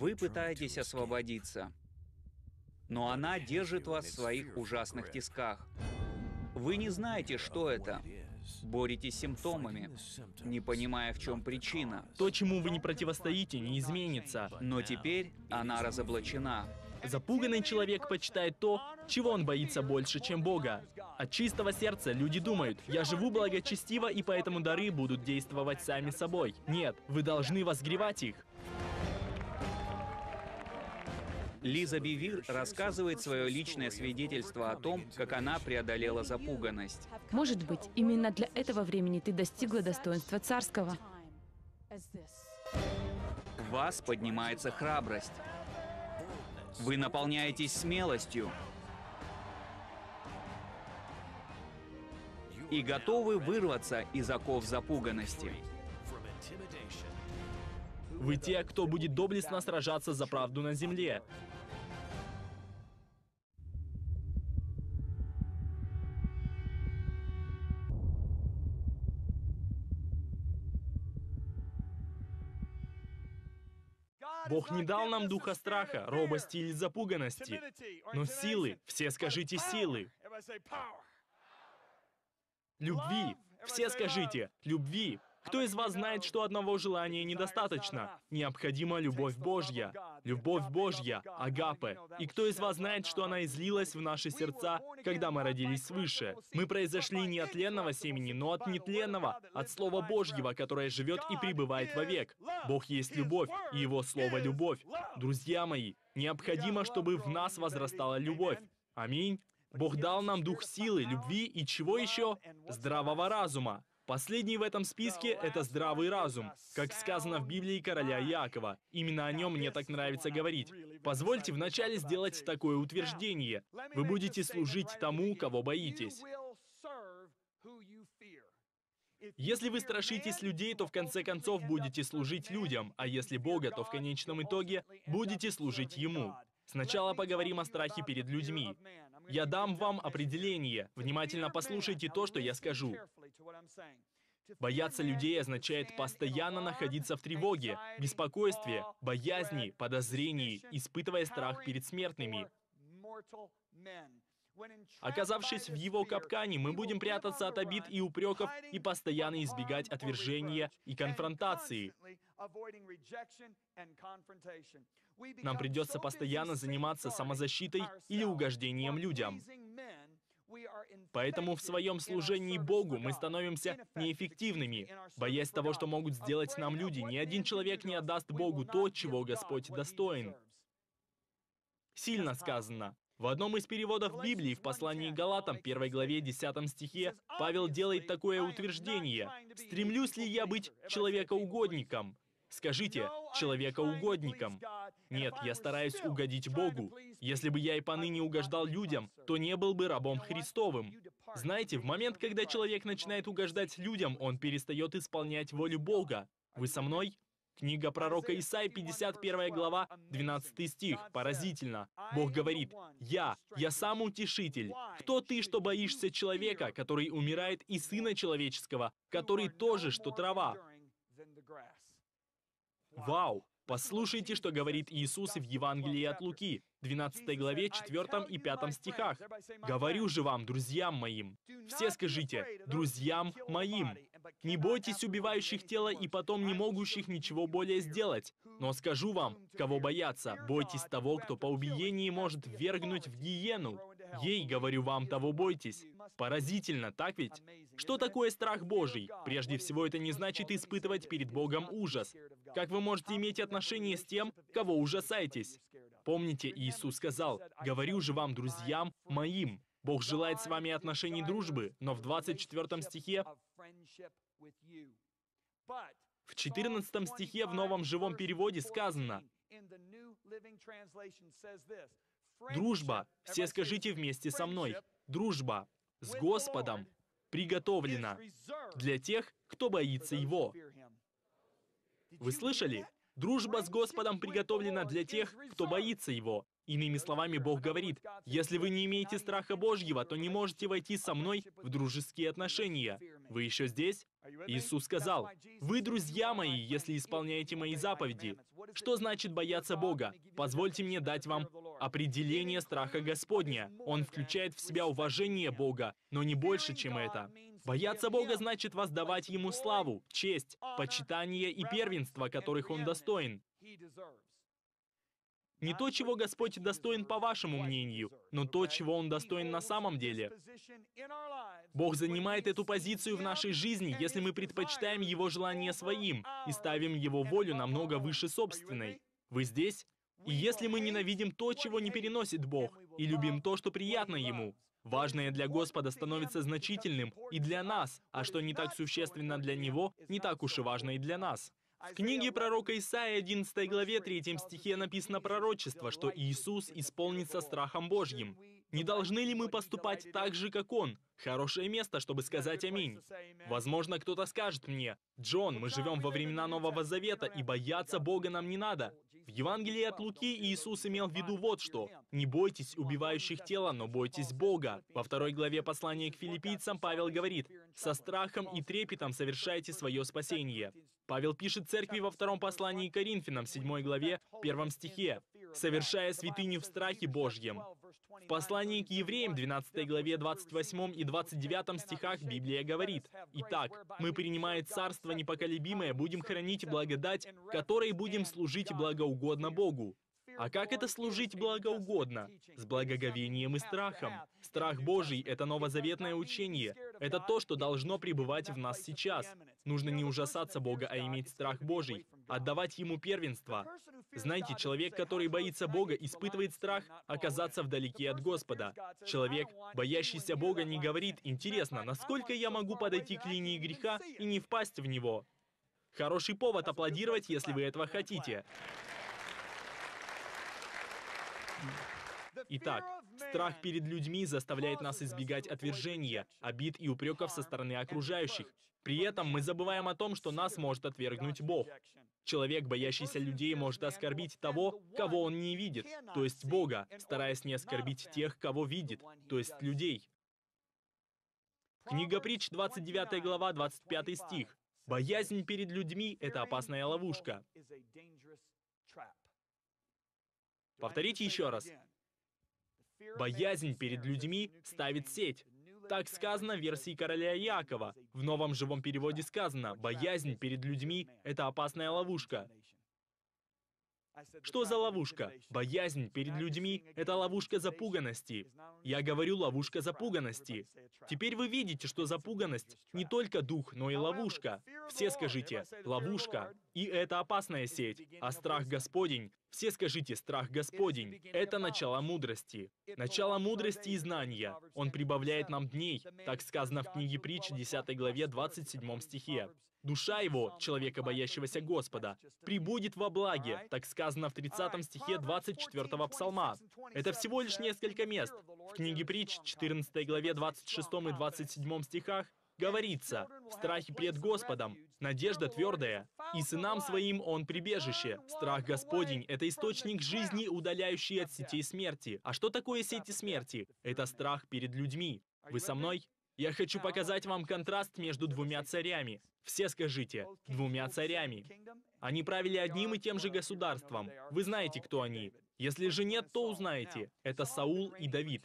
Вы пытаетесь освободиться, но она держит вас в своих ужасных тисках. Вы не знаете, что это. Боретесь с симптомами, не понимая, в чем причина. То, чему вы не противостоите, не изменится. Но теперь она разоблачена. Запуганный человек почитает то, чего он боится больше, чем Бога. От чистого сердца люди думают: «Я живу благочестиво, и поэтому дары будут действовать сами собой». Нет, вы должны возгревать их. Лиза Бивир рассказывает свое личное свидетельство о том, как она преодолела запуганность. Может быть, именно для этого времени ты достигла достоинства царского. В вас поднимается храбрость. Вы наполняетесь смелостью и готовы вырваться из оков запуганности. Вы те, кто будет доблестно сражаться за правду на земле. Бог не дал нам духа страха, робости или запуганности, но силы, все скажите силы. Любви, все скажите любви. Кто из вас знает, что одного желания недостаточно? Необходима любовь Божья. Любовь Божья, агапе. И кто из вас знает, что она излилась в наши сердца, когда мы родились свыше? Мы произошли не от тленного семени, но от нетленного, от Слова Божьего, которое живет и пребывает вовек. Бог есть любовь, и Его Слово — любовь. Друзья мои, необходимо, чтобы в нас возрастала любовь. Аминь. Бог дал нам дух силы, любви и чего еще? Здравого разума. Последний в этом списке — это здравый разум, как сказано в Библии короля Иакова. Именно о нем мне так нравится говорить. Позвольте вначале сделать такое утверждение. Вы будете служить тому, кого боитесь. Если вы страшитесь людей, то в конце концов будете служить людям, а если Бога, то в конечном итоге будете служить Ему. Сначала поговорим о страхе перед людьми. Я дам вам определение. Внимательно послушайте то, что я скажу. Бояться людей означает постоянно находиться в тревоге, беспокойстве, боязни, подозрении, испытывая страх перед смертными. Оказавшись в его капкане, мы будем прятаться от обид и упреков и постоянно избегать отвержения и конфронтации. Нам придется постоянно заниматься самозащитой или угождением людям. Поэтому в своем служении Богу мы становимся неэффективными, боясь того, что могут сделать нам люди. Ни один человек не отдаст Богу то, чего Господь достоин. Сильно сказано. В одном из переводов Библии, в послании к Галатам, 1 главе, 10 стихе, Павел делает такое утверждение: «Стремлюсь ли я быть человекоугодником?» Скажите, человекоугодником. Нет, я стараюсь угодить Богу. Если бы я и поныне угождал людям, то не был бы рабом Христовым. Знаете, в момент, когда человек начинает угождать людям, он перестает исполнять волю Бога. Вы со мной? Книга пророка Исаии, 51 глава, 12 стих. Поразительно. Бог говорит: «Я сам утешитель. Кто ты, что боишься человека, который умирает, и Сына Человеческого, который тоже, что трава?» Вау! Послушайте, что говорит Иисус в Евангелии от Луки, 12 главе, 4 и 5 стихах. «Говорю же вам, друзьям моим». Все скажите: «Друзьям моим». Не бойтесь убивающих тело и потом не могущих ничего более сделать. Но скажу вам, кого бояться: бойтесь того, кто по убиении может ввергнуть в гиену. Ей, говорю вам, того бойтесь. Поразительно, так ведь? Что такое страх Божий? Прежде всего, это не значит испытывать перед Богом ужас. Как вы можете иметь отношение с тем, кого ужасаетесь? Помните, Иисус сказал: «Говорю же вам, друзьям моим». Бог желает с вами отношений дружбы, но в 24 стихе, в 14 стихе в Новом живом переводе сказано: «Дружба, все скажите вместе со мной, дружба с Господом приготовлена для тех, кто боится Его». Вы слышали? Дружба с Господом приготовлена для тех, кто боится Его. Иными словами, Бог говорит: если вы не имеете страха Божьего, то не можете войти со мной в дружеские отношения. Вы еще здесь? Иисус сказал: «Вы друзья мои, если исполняете мои заповеди». Что значит бояться Бога? Позвольте мне дать вам определение страха Господня. Он включает в себя уважение Бога, но не больше, чем это. Бояться Бога значит воздавать Ему славу, честь, почитание и первенство, которых Он достоин. Не то, чего Господь достоин по вашему мнению, но то, чего Он достоин на самом деле. Бог занимает эту позицию в нашей жизни, если мы предпочитаем Его желание своим и ставим Его волю намного выше собственной. Вы здесь? И если мы ненавидим то, чего не переносит Бог, и любим то, что приятно Ему, важное для Господа становится значительным и для нас, а что не так существенно для Него, не так уж и важно и для нас. В книге пророка Исаии 11 главе 3 стихе написано пророчество, что Иисус исполнится страхом Божьим. Не должны ли мы поступать так же, как Он? Хорошее место, чтобы сказать аминь. Возможно, кто-то скажет мне: «Джон, мы живем во времена Нового Завета, и бояться Бога нам не надо». В Евангелии от Луки Иисус имел в виду вот что: «Не бойтесь убивающих тело, но бойтесь Бога». Во 2 главе послания к филиппийцам Павел говорит: «Со страхом и трепетом совершайте свое спасение». Павел пишет церкви во 2 послании к Коринфянам, 7 главе, 1 стихе: «Совершая святыню в страхе Божьем». В послании к евреям, 12 главе, 28 и 29 стихах Библия говорит: «Итак, мы, принимая царство непоколебимое, будем хранить благодать, которой будем служить благоугодно Богу». А как это служить благоугодно? С благоговением и страхом. Страх Божий — это новозаветное учение. Это то, что должно пребывать в нас сейчас. Нужно не ужасаться Бога, а иметь страх Божий, отдавать Ему первенство. Знаете, человек, который боится Бога, испытывает страх оказаться вдалеке от Господа. Человек, боящийся Бога, не говорит: «Интересно, насколько я могу подойти к линии греха и не впасть в него?» Хороший повод аплодировать, если вы этого хотите. Итак, страх перед людьми заставляет нас избегать отвержения, обид и упреков со стороны окружающих. При этом мы забываем о том, что нас может отвергнуть Бог. Человек, боящийся людей, может оскорбить того, кого он не видит, то есть Бога, стараясь не оскорбить тех, кого видит, то есть людей. Книга Притч, 29 глава, 25 стих. «Боязнь перед людьми — это опасная ловушка». Повторите еще раз. «Боязнь перед людьми ставит сеть». Так сказано в версии короля Иакова. В новом живом переводе сказано: «Боязнь перед людьми — это опасная ловушка». Что за ловушка? Боязнь перед людьми — это ловушка запуганности. Я говорю, ловушка запуганности. Теперь вы видите, что запуганность не только дух, но и ловушка. Все скажите: ловушка. И это опасная сеть. А страх Господень, все скажите: страх Господень. Это начало мудрости. Начало мудрости и знания. Он прибавляет нам дней. Так сказано в книге Притч, 10 главе, 27 стихе. Душа его, человека, боящегося Господа, пребудет во благе, так сказано в 30 стихе 24 псалма. Это всего лишь несколько мест. В книге Притч, 14 главе, 26 и 27 стихах говорится: «В страхе пред Господом надежда твердая, и сынам своим он прибежище». Страх Господень — это источник жизни, удаляющий от сетей смерти. А что такое сети смерти? Это страх перед людьми. Вы со мной? Я хочу показать вам контраст между двумя царями. Все скажите: двумя царями. Они правили одним и тем же государством. Вы знаете, кто они. Если же нет, то узнаете. Это Саул и Давид.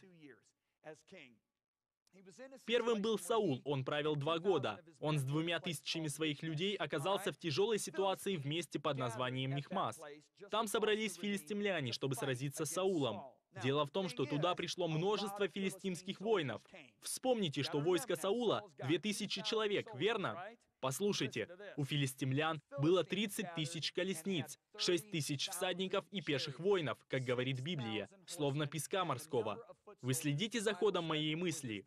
Первым был Саул, он правил 2 года. Он с 2000 своих людей оказался в тяжелой ситуации в месте под названием Михмас. Там собрались филистимляне, чтобы сразиться с Саулом. Дело в том, что туда пришло множество филистимских воинов. Вспомните, что войско Саула 2000 человек, верно? Послушайте, у филистимлян было 30 тысяч колесниц, 6 тысяч всадников и пеших воинов, как говорит Библия, словно песка морского. Вы следите за ходом моей мысли?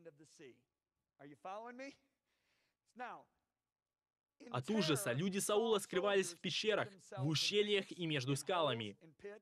От ужаса люди Саула скрывались в пещерах, в ущельях и между скалами.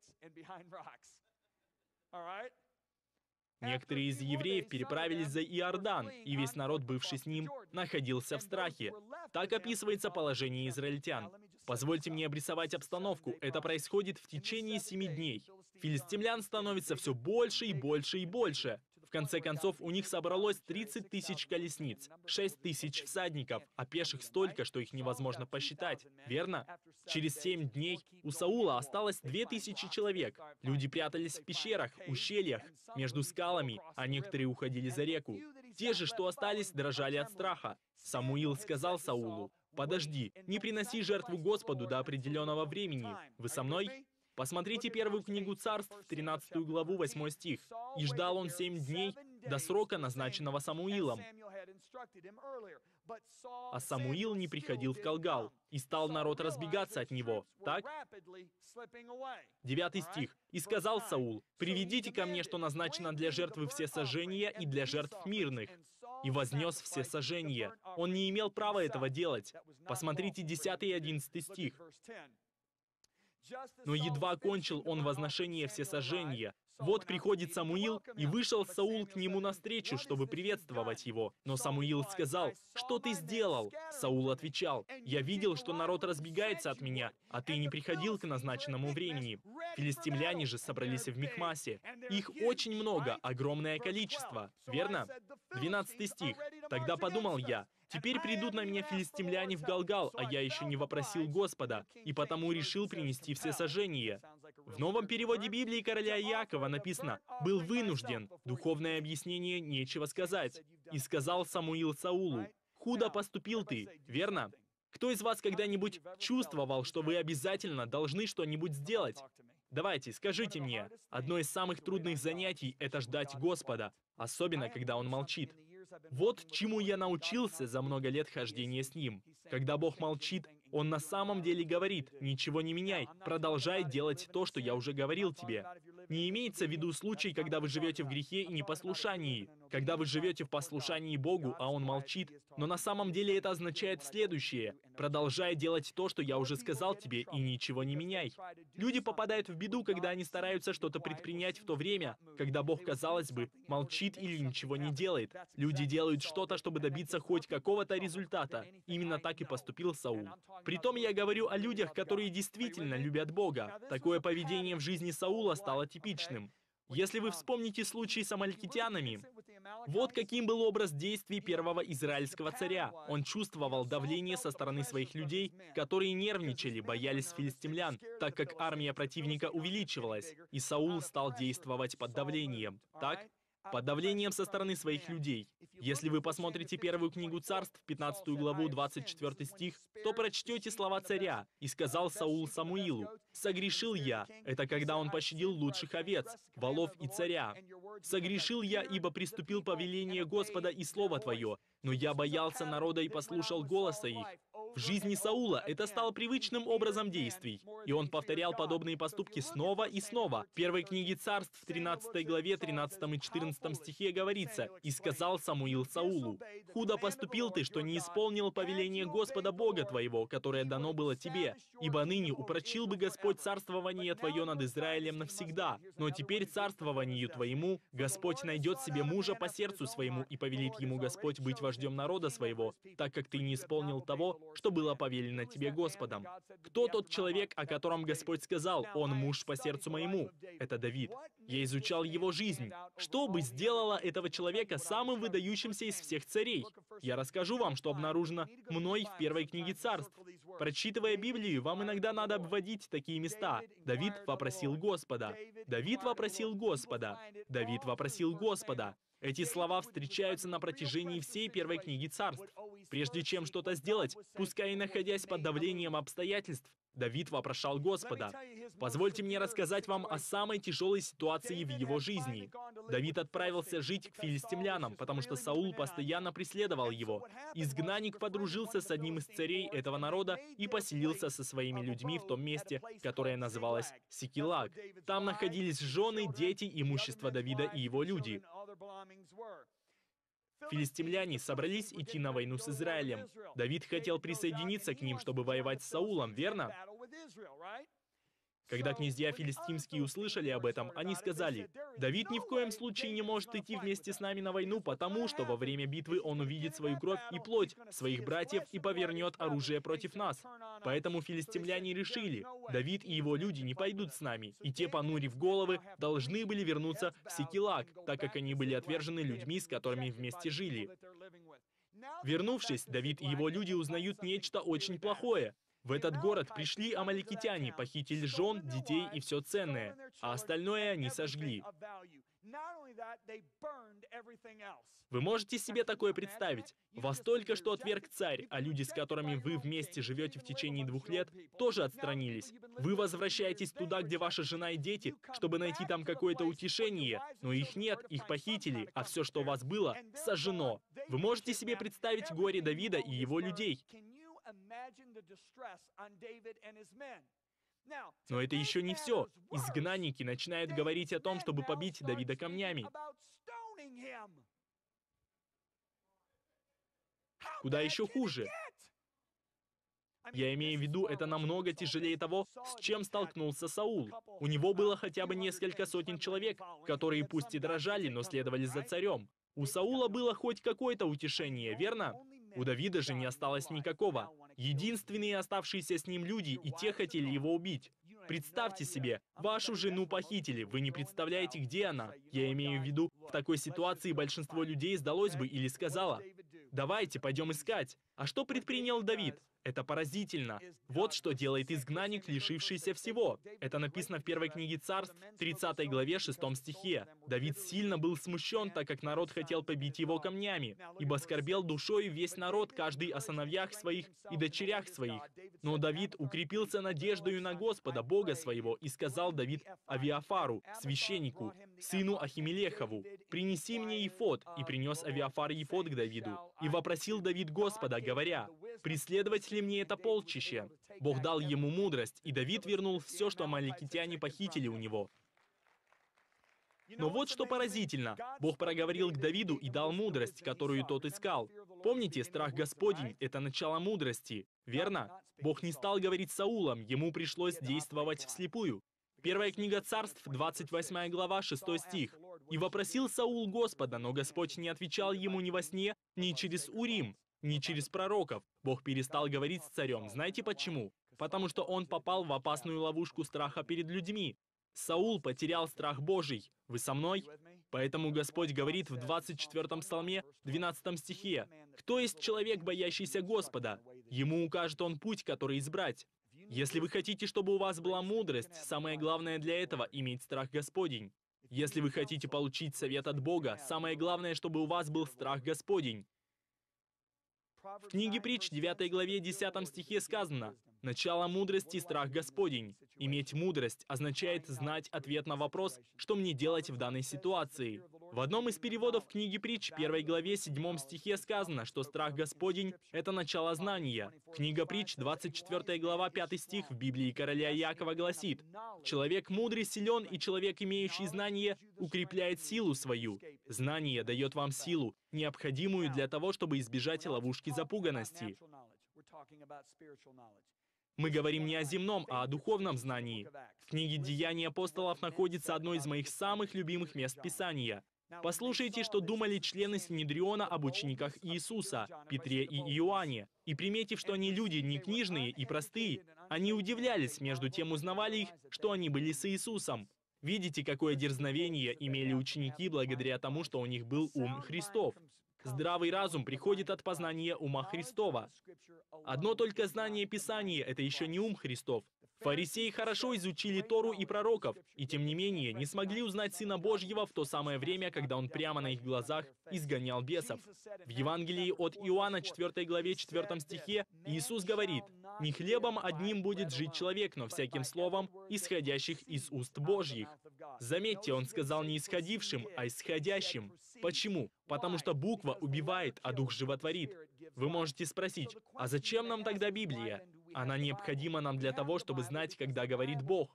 Некоторые из евреев переправились за Иордан, и весь народ, бывший с ним, находился в страхе. Так описывается положение израильтян. Позвольте мне обрисовать обстановку. Это происходит в течение 7 дней. Филистимлян становится все больше и больше и больше. В конце концов, у них собралось 30 тысяч колесниц, 6 тысяч всадников, а пеших столько, что их невозможно посчитать. Верно? Через 7 дней у Саула осталось 2000 человек. Люди прятались в пещерах, ущельях, между скалами, а некоторые уходили за реку. Те же, что остались, дрожали от страха. Самуил сказал Саулу: «Подожди, не приноси жертву Господу до определенного времени. Вы со мной?» Посмотрите первую книгу Царств, 13 главу, 8 стих. «И ждал он 7 дней до срока, назначенного Самуилом. А Самуил не приходил в Калгал, и стал народ разбегаться от него». Так? 9 стих. «И сказал Саул: приведите ко мне, что назначено для жертвы всесожжения и для жертв мирных. И вознес всесожжение». Он не имел права этого делать. Посмотрите 10 и 11 стих. «Но едва кончил он возношение всесожжения. Вот приходит Самуил, и вышел Саул к нему навстречу, чтобы приветствовать его. Но Самуил сказал: что ты сделал? Саул отвечал: я видел, что народ разбегается от меня, а ты не приходил к назначенному времени. Филистимляне же собрались в Михмасе. Их очень много, огромное количество. Верно? 12 стих. Тогда подумал я: теперь придут на меня филистимляне в Галгал, а я еще не вопросил Господа, и потому решил принести всесожжение. В новом переводе Библии короля Иакова написано: был вынужден. Духовное объяснение нечего сказать. И сказал Самуил Саулу: худо поступил ты, верно? Кто из вас когда-нибудь чувствовал, что вы обязательно должны что-нибудь сделать? Давайте, скажите мне. Одно из самых трудных занятий — это ждать Господа, особенно когда Он молчит. Вот чему я научился за много лет хождения с Ним. Когда Бог молчит, Он на самом деле говорит: ничего не меняй, продолжай делать то, что я уже говорил тебе. Не имеется в виду случай, когда вы живете в грехе и непослушании, когда вы живете в послушании Богу, а Он молчит. Но на самом деле это означает следующее: продолжай делать то, что я уже сказал тебе, и ничего не меняй. Люди попадают в беду, когда они стараются что-то предпринять в то время, когда Бог, казалось бы, молчит или ничего не делает. Люди делают что-то, чтобы добиться хоть какого-то результата. Именно так и поступил Саул. Притом я говорю о людях, которые действительно любят Бога. Такое поведение в жизни Саула стало типичным. Если вы вспомните случай с амалькитянами, вот каким был образ действий первого израильского царя. Он чувствовал давление со стороны своих людей, которые нервничали, боялись филистимлян, так как армия противника увеличивалась, и Саул стал действовать под давлением. Так? Под давлением со стороны своих людей. Если вы посмотрите первую книгу Царств, 15 главу, 24 стих, то прочтете слова царя. «И сказал Саул Самуилу: согрешил я». Это когда он пощадил лучших овец, волов и царя. «Согрешил я, ибо приступил повеление Господа и слово Твое, но я боялся народа и послушал голоса их». В жизни Саула это стало привычным образом действий, и он повторял подобные поступки снова и снова. В первой книге Царств, в 13 главе, 13 и 14 стихе говорится: «И сказал Самуил Саулу: худо поступил ты, что не исполнил повеление Господа Бога твоего, которое дано было тебе, ибо ныне упрочил бы Господь царствование твое над Израилем навсегда. Но теперь царствованию твоему Господь найдет себе мужа по сердцу своему, и повелит ему Господь быть вождем народа своего, так как ты не исполнил того, что было повелено тебе Господом». Кто тот человек, о котором Господь сказал: «Он муж по сердцу моему»? Это Давид. Я изучал его жизнь. Что бы сделало этого человека самым выдающимся из всех царей? Я расскажу вам, что обнаружено мной в первой книге Царств. Прочитывая Библию, вам иногда надо обводить такие места. Давид вопросил Господа. Давид вопросил Господа. Давид вопросил Господа. Эти слова встречаются на протяжении всей первой книги Царств. Прежде чем что-то сделать, пускай и находясь под давлением обстоятельств, Давид вопрошал Господа. Позвольте мне рассказать вам о самой тяжелой ситуации в его жизни. Давид отправился жить к филистимлянам, потому что Саул постоянно преследовал его. Изгнанник подружился с одним из царей этого народа и поселился со своими людьми в том месте, которое называлось Сикилаг. Там находились жены, дети, имущество Давида и его люди. Филистимляне собрались идти на войну с Израилем. Давид хотел присоединиться к ним, чтобы воевать с Саулом, верно? Когда князья филистимские услышали об этом, они сказали: «Давид ни в коем случае не может идти вместе с нами на войну, потому что во время битвы он увидит свою кровь и плоть своих братьев и повернет оружие против нас». Поэтому филистимляне решили: Давид и его люди не пойдут с нами, и те, понурив головы, должны были вернуться в Сикилаг, так как они были отвержены людьми, с которыми вместе жили. Вернувшись, Давид и его люди узнают нечто очень плохое. В этот город пришли амаликитяне, похитили жен, детей и все ценное, а остальное они сожгли. Вы можете себе такое представить? Вас только что отверг царь, а люди, с которыми вы вместе живете в течение 2 лет, тоже отстранились. Вы возвращаетесь туда, где ваша жена и дети, чтобы найти там какое-то утешение, но их нет, их похитили, а все, что у вас было, сожжено. Вы можете себе представить горе Давида и его людей? Но это еще не все. Изгнанники начинают говорить о том, чтобы побить Давида камнями. Куда еще хуже? Я имею в виду, это намного тяжелее того, с чем столкнулся Саул. У него было хотя бы несколько сотен человек, которые пусть и дрожали, но следовали за царем. У Саула было хоть какое-то утешение, верно? У Давида же не осталось никакого. Единственные оставшиеся с ним люди, и те хотели его убить. Представьте себе, вашу жену похитили, вы не представляете, где она. Я имею в виду, в такой ситуации большинство людей сдалось бы или сказало: «Давайте, пойдем искать». А что предпринял Давид? Это поразительно. Вот что делает изгнанник, лишившийся всего. Это написано в первой книге Царств, 30 главе, 6 стихе. Давид сильно был смущен, так как народ хотел побить его камнями, ибо скорбел душою весь народ, каждый о сыновьях своих и дочерях своих. Но Давид укрепился надеждою на Господа, Бога своего, и сказал Давид Авиафару, священнику, сыну Ахимелехову: «Принеси мне ефод». И принес Авиафар ефод к Давиду. И вопросил Давид Господа, говоря: «Преследовать ли мне это полчище?» Бог дал ему мудрость, и Давид вернул все, что амаликитяне похитили у него. Но вот что поразительно. Бог проговорил к Давиду и дал мудрость, которую тот искал. Помните, страх Господень — это начало мудрости, верно? Бог не стал говорить с Саулом, ему пришлось действовать вслепую. Первая книга Царств, 28 глава, 6 стих. «И вопросил Саул Господа, но Господь не отвечал ему ни во сне, ни через Урим, ни через пророков». Бог перестал говорить с царем. Знаете почему? Потому что он попал в опасную ловушку страха перед людьми. Саул потерял страх Божий. Вы со мной? Поэтому Господь говорит в 24 псалме, 12 стихе: «Кто есть человек, боящийся Господа? Ему укажет он путь, который избрать». Если вы хотите, чтобы у вас была мудрость, самое главное для этого — иметь страх Господень. Если вы хотите получить совет от Бога, самое главное, чтобы у вас был страх Господень. В книге Притч, 9 главе, 10 стихе сказано: «Начало мудрости — страх Господень». Иметь мудрость означает знать ответ на вопрос, что мне делать в данной ситуации. В одном из переводов книги Притч, 1 главе, 7 стихе сказано, что страх Господень — это начало знания. Книга Притч, 24 глава, 5 стих в Библии короля Иакова гласит: «Человек мудрый, силен, и человек, имеющий знание, укрепляет силу свою». Знание дает вам силу, необходимую для того, чтобы избежать ловушки запуганности. Мы говорим не о земном, а о духовном знании. В книге «Деяния апостолов» находится одно из моих самых любимых мест Писания. Послушайте, что думали члены Синедриона об учениках Иисуса, Петре и Иоанне. И приметив, что они люди не книжные и простые, они удивлялись, между тем узнавали их, что они были с Иисусом. Видите, какое дерзновение имели ученики благодаря тому, что у них был ум Христов. Здравый разум приходит от познания ума Христова. Одно только знание Писания — это еще не ум Христов. Фарисеи хорошо изучили Тору и пророков, и тем не менее не смогли узнать Сына Божьего в то самое время, когда Он прямо на их глазах изгонял бесов. В Евангелии от Иоанна, 4 главе, 4 стихе, Иисус говорит: «Не хлебом одним будет жить человек, но всяким словом, исходящих из уст Божьих». Заметьте, Он сказал не исходившим, а исходящим. Почему? Потому что буква убивает, а дух животворит. Вы можете спросить: а зачем нам тогда Библия? Она необходима нам для того, чтобы знать, когда говорит Бог.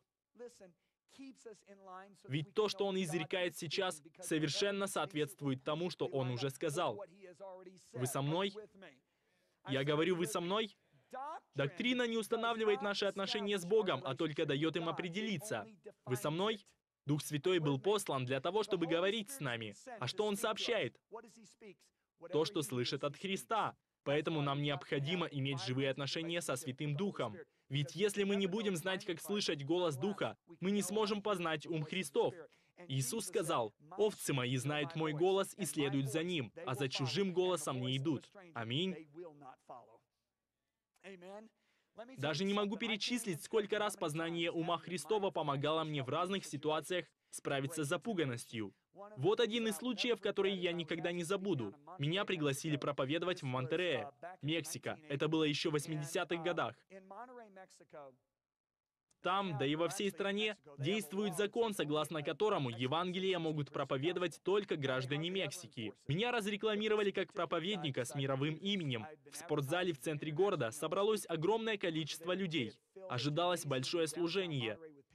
Ведь то, что Он изрекает сейчас, совершенно соответствует тому, что Он уже сказал. Вы со мной? Я говорю, вы со мной? Доктрина не устанавливает наши отношения с Богом, а только дает им определиться. Вы со мной? Дух Святой был послан для того, чтобы говорить с нами. А что Он сообщает? То, что слышит от Христа. Поэтому нам необходимо иметь живые отношения со Святым Духом. Ведь если мы не будем знать, как слышать голос Духа, мы не сможем познать ум Христов. Иисус сказал: «Овцы мои знают мой голос и следуют за ним, а за чужим голосом не идут». Аминь. Даже не могу перечислить, сколько раз познание ума Христова помогало мне в разных ситуациях справиться с запуганностью. Вот один из случаев, который я никогда не забуду. Меня пригласили проповедовать в Монтерее, Мексика. Это было еще в 80-х годах. Там, да и во всей стране, действует закон, согласно которому Евангелие могут проповедовать только граждане Мексики. Меня разрекламировали как проповедника с мировым именем. В спортзале в центре города собралось огромное количество людей. Ожидалось большое служение.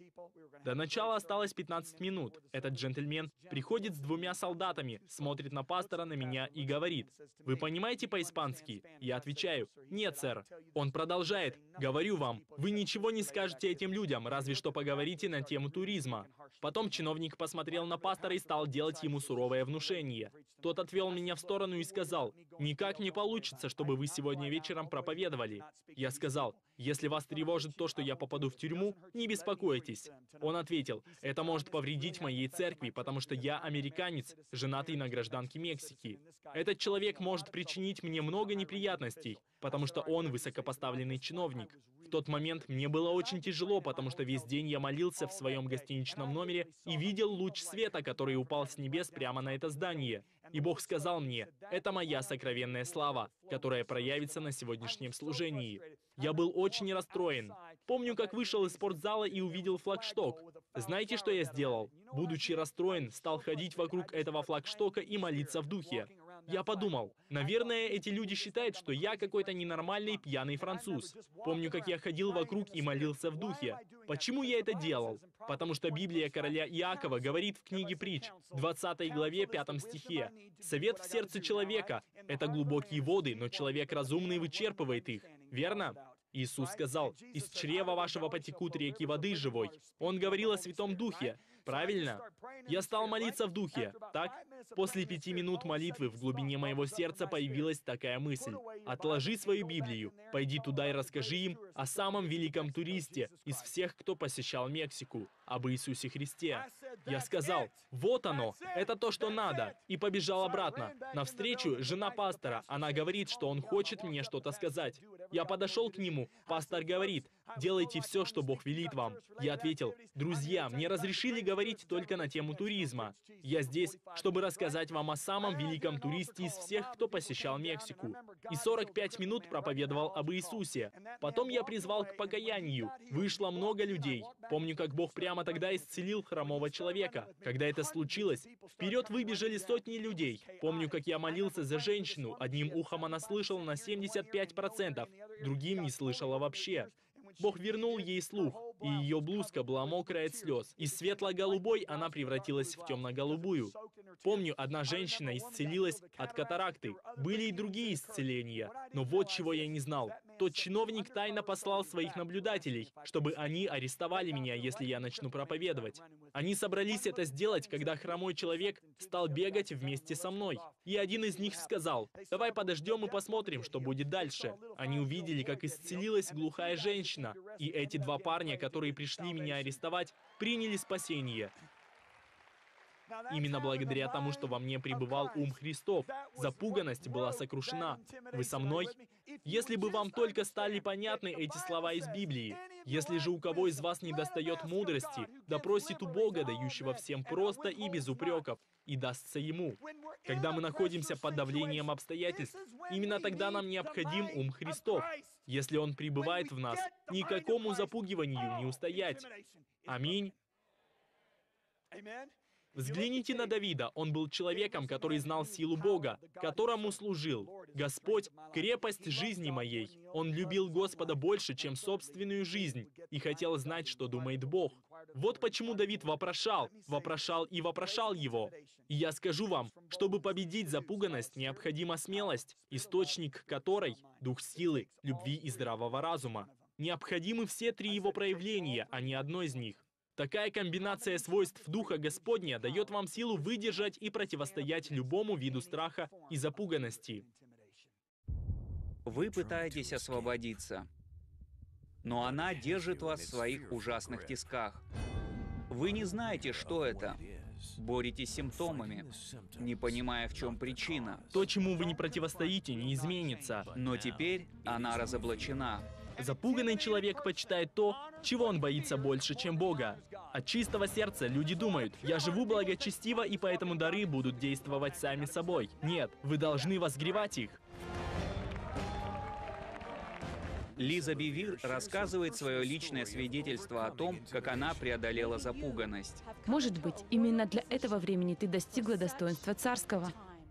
До начала осталось 15 минут. Этот джентльмен приходит с 2 солдатами, смотрит на пастора, на меня и говорит: «Вы понимаете по-испански?» Я отвечаю: «Нет, сэр». Он продолжает: «Говорю вам, вы ничего не скажете этим людям, разве что поговорите на тему туризма». Потом чиновник посмотрел на пастора и стал делать ему суровое внушение. Тот отвел меня в сторону и сказал: «Никак не получится, чтобы вы сегодня вечером проповедовали». Я сказал: «Если вас тревожит то, что я попаду в тюрьму, не беспокойтесь». Он ответил: «Это может повредить моей церкви, потому что я американец, женатый на гражданке Мексики. Этот человек может причинить мне много неприятностей, потому что он высокопоставленный чиновник». В тот момент мне было очень тяжело, потому что весь день я молился в своем гостиничном номере и видел луч света, который упал с небес прямо на это здание. И Бог сказал мне: «Это моя сокровенная слава, которая проявится на сегодняшнем служении». Я был очень расстроен. Помню, как вышел из спортзала и увидел флагшток. Знаете, что я сделал? Будучи расстроен, стал ходить вокруг этого флагштока и молиться в духе. Я подумал: наверное, эти люди считают, что я какой-то ненормальный пьяный француз. Помню, как я ходил вокруг и молился в духе. Почему я это делал? Потому что Библия короля Иакова говорит в книге Притч, 20 главе, 5 стихе: «Совет в сердце человека — это глубокие воды, но человек разумный вычерпывает их». Верно? Иисус сказал: «Из чрева вашего потекут реки воды живой». Он говорил о Святом Духе. Правильно? Я стал молиться в духе, так? После 5 минут молитвы в глубине моего сердца появилась такая мысль: отложи свою Библию, пойди туда и расскажи им о самом великом туристе из всех, кто посещал Мексику, об Иисусе Христе. Я сказал: вот оно, это то, что надо, и побежал обратно. Навстречу жена пастора, она говорит, что он хочет мне что-то сказать. Я подошел к нему, пастор говорит: делайте все, что Бог велит вам. Я ответил: друзья, мне разрешили говорить только на тему туризма. Я здесь, чтобы рассказать вам о самом великом туристе из всех, кто посещал Мексику. И 45 минут проповедовал об Иисусе. Потом я призвал к покаянию. Вышло много людей. Помню, как Бог прямо тогда исцелил хромого человека. Когда это случилось, вперед выбежали сотни людей. Помню, как я молился за женщину. Одним ухом она слышала на 75%, другим не слышала вообще. Бог вернул ей слух, и ее блузка была мокрая от слез. Из светло-голубой она превратилась в темно-голубую. Помню, одна женщина исцелилась от катаракты. Были и другие исцеления. Но вот чего я не знал. Тот чиновник тайно послал своих наблюдателей, чтобы они арестовали меня, если я начну проповедовать. Они собрались это сделать, когда хромой человек стал бегать вместе со мной. И один из них сказал: «Давай подождем и посмотрим, что будет дальше». Они увидели, как исцелилась глухая женщина. И эти 2 парня, которые пришли меня арестовать, приняли спасение. Именно благодаря тому, что во мне пребывал ум Христов, запуганность была сокрушена. Вы со мной? Если бы вам только стали понятны эти слова из Библии, если же у кого из вас недостает мудрости, да просит у Бога, дающего всем просто и без упреков, и дастся ему. Когда мы находимся под давлением обстоятельств, именно тогда нам необходим ум Христов. Если он пребывает в нас, никакому запугиванию не устоять. Аминь. Взгляните на Давида. Он был человеком, который знал силу Бога, которому служил. «Господь — крепость жизни моей». Он любил Господа больше, чем собственную жизнь, и хотел знать, что думает Бог. Вот почему Давид вопрошал и вопрошал его. И я скажу вам, чтобы победить запуганность, необходима смелость, источник которой — дух силы, любви и здравого разума. Необходимы все 3 его проявления, а не одно из них. Такая комбинация свойств Духа Господня дает вам силу выдержать и противостоять любому виду страха и запуганности. Вы пытаетесь освободиться, но она держит вас в своих ужасных тисках. Вы не знаете, что это. Боретесь с симптомами, не понимая, в чем причина. То, чему вы не противостоите, не изменится. Но теперь она разоблачена. Запуганный человек почитает то, чего он боится больше, чем Бога. От чистого сердца люди думают: «Я живу благочестиво, и поэтому дары будут действовать сами собой». Нет, вы должны возгревать их. Лиза Бивир рассказывает свое личное свидетельство о том, как она преодолела запуганность. Может быть, именно для этого времени ты достигла достоинства царского.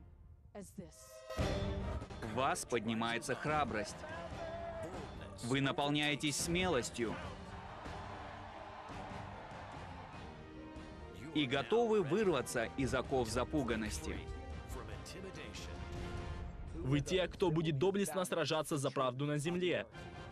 В вас поднимается храбрость. Вы наполняетесь смелостью и готовы вырваться из оков запуганности. Вы те, кто будет доблестно сражаться за правду на земле.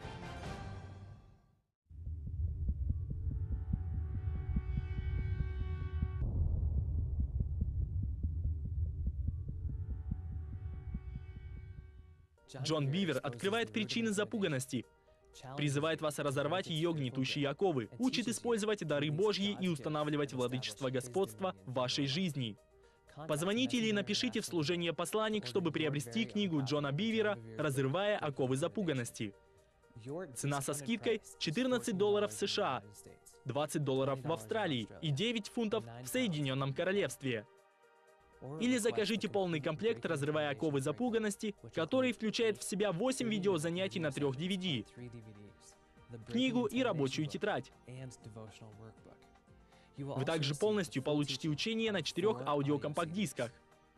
Джон Бивер открывает причины запуганности, призывает вас разорвать ее гнетущие оковы, учит использовать дары Божьи и устанавливать владычество господства в вашей жизни. Позвоните или напишите в служение «Посланник», чтобы приобрести книгу Джона Бивера «Разрывая оковы запуганности». Цена со скидкой $14 в США, $20 в Австралии и 9 фунтов в Соединенном Королевстве. Или закажите полный комплект «Разрывая оковы запуганности», который включает в себя 8 видеозанятий на 3 DVD, книгу и рабочую тетрадь. Вы также полностью получите учение на 4 аудиокомпакт-дисках.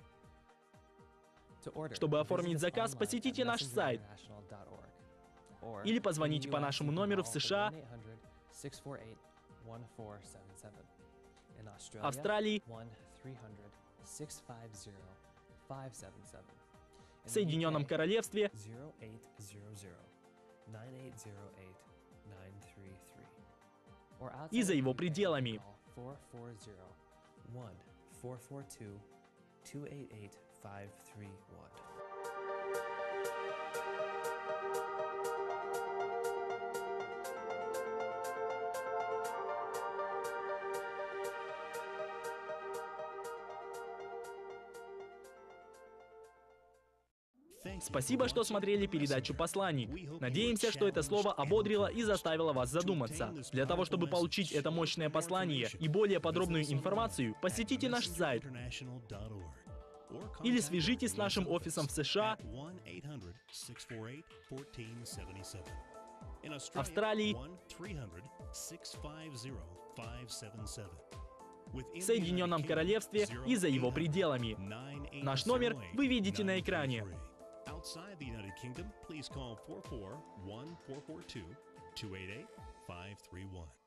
Чтобы оформить заказ, посетите наш сайт или позвоните по нашему номеру в США, Австралии, Соединенном Королевстве и за его пределами. Спасибо, что смотрели передачу «Посланник». Надеемся, что это слово ободрило и заставило вас задуматься. Для того, чтобы получить это мощное послание и более подробную информацию, посетите наш сайт или свяжитесь с нашим офисом в США, Австралии, Соединенном Королевстве и за его пределами. Наш номер вы видите на экране. Outside the United Kingdom, please call 441-442-288-531.